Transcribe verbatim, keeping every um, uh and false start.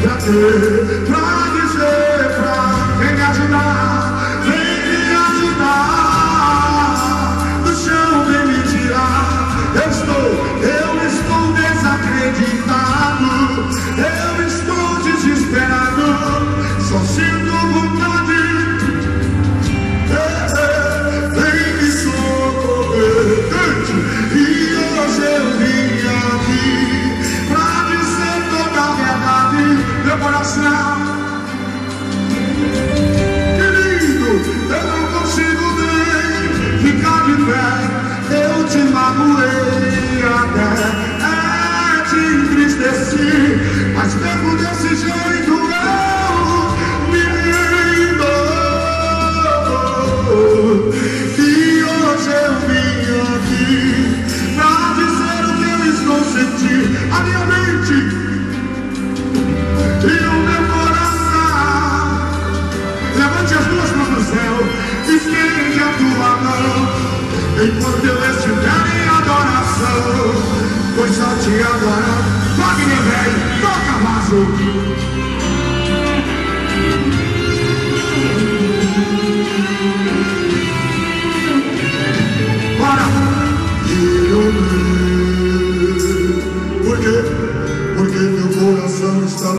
pra ter, pra dizer, pra vem me ajudar, vem me ajudar, do chão vem me tirar. Eu estou, eu estou desacreditado, eu estou desesperado, só sinto vontade, é, é, vem me socorrer. E hoje eu vim aqui pra dizer toda a verdade, meu coração. Querido, eu não consigo nem ficar de pé, eu te magoei até, é, te entristeci, mas mesmo desse jeito eu me dou. E hoje eu vim aqui pra dizer o que eu estou sentindo, a minha mente e o meu coração. Levante as duas mãos no céu, estende a tua mão, enquanto eu estiver em adoração, pois só te adorar. Wagner velho, toca vaso.